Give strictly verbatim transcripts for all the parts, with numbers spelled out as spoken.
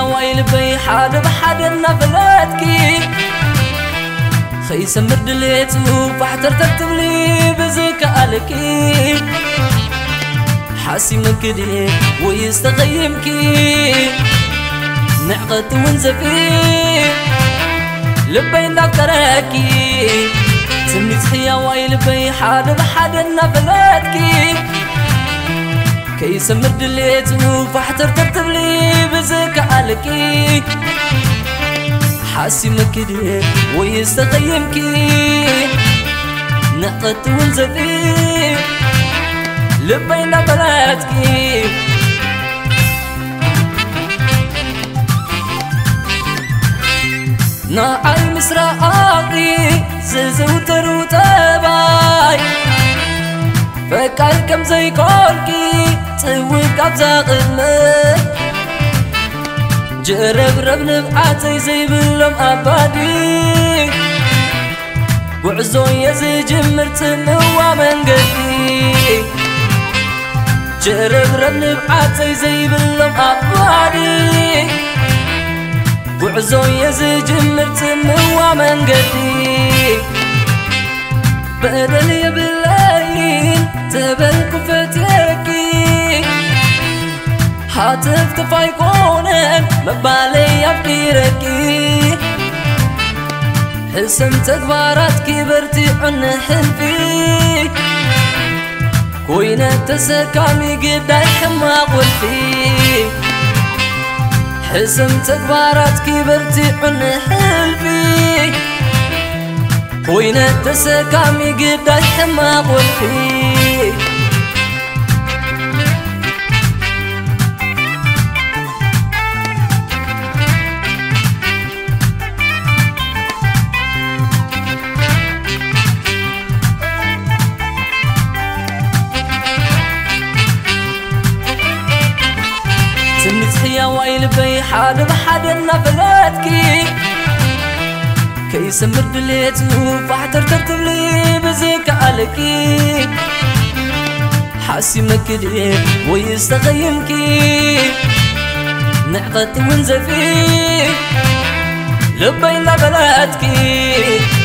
ويل بي حاد بحد النفلاتكي خيس مرد ليتو فاحتر تكتبلي بزك قالكي حاسي مكدي ويستغيمكي نعقد ونزفي لبي نفتركي تمني تحيا ويل بي حاد بحد النفلاتكي كيس مرد ليتو فاحتر تكتبلي بزك قالكي حاسي مكدي ويستقيمكي نقت ونزفي لبينا بلاتكي ناعي مسراقي ززوتر وتباي فكال كم زي كولكي توك عبزا قمي جرب رب نبعاتي زي بلوم أبادي وعزو يزي جمرت نوا من قدي جرب رب نبعاتي زي بلوم أبادي وعزو يزي جمرت نوا من قدي بدل يبلاين تبلكو فتيكي حاتف تفايقونن مبالي يفكيركي حسن تكبارات كبرتي عن حلفي كوينة تسكامي قداي حماق والفي حسن تكبارات كبرتي عن حلفي كوينة تسكامي قداي حماق والفي تحيا ويل بي حاد بحد النفلاتكي كيس مرد ليتو فاحتر تكتبلي بزيك قالكي حاسي مكدي ويستغيمكي نعقد ونزفي لبينا بلاتكي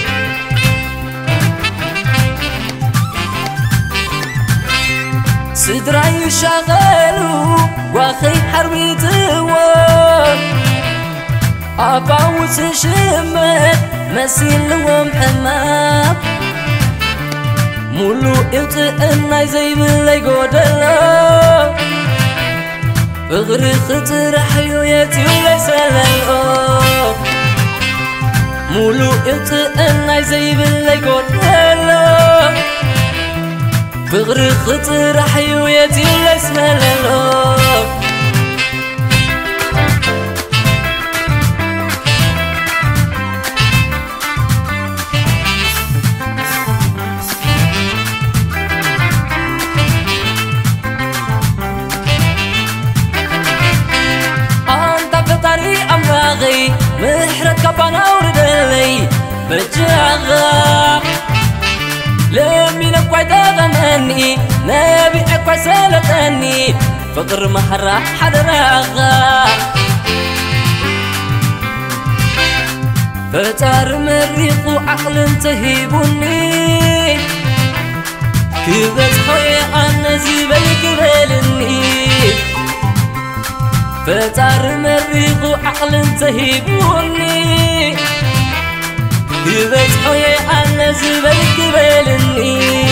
صدري شغلو واخي حربي توان أباوس شمت مسيل ومحمام مولو إلتقنا زي باللي قودلا فغري خطر حيويتي وليس للأوف مولو إلتقنا زي باللي قودلا بغري خطر حيويتي لسنا للأوف أنت في طريق أمراغي محرد كبانا وردلي بجاغا لمين أكوي دغنني نبي أكوي سلطني فقر محرة حدراغا فتار مريق وعقل تهيبني كبت خوي أنا زبالك بالني فتار مريق وعقل تهيبني كبت خوي أنا زبالك بالني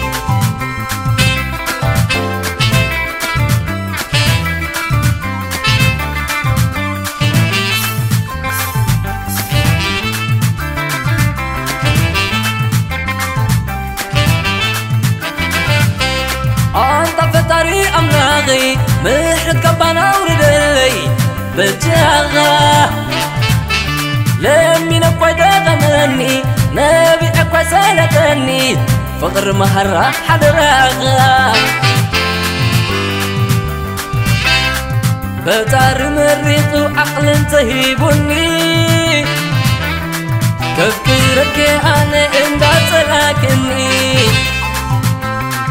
أنت في طريق أمراغي محرد كبانا وردلي بجاغا لمين أكوي دغنني نبي أكوي سلطني فقر محرة حدراغا فتار مريق وعقل تهيبني تفكيرك أنا إن لكني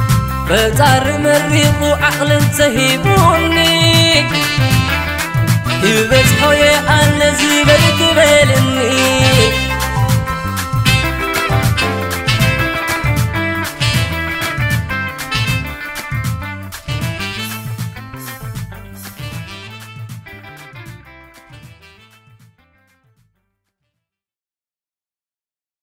فتار مريق وعقل تهيبني كبس حوي أنا زبل كبلني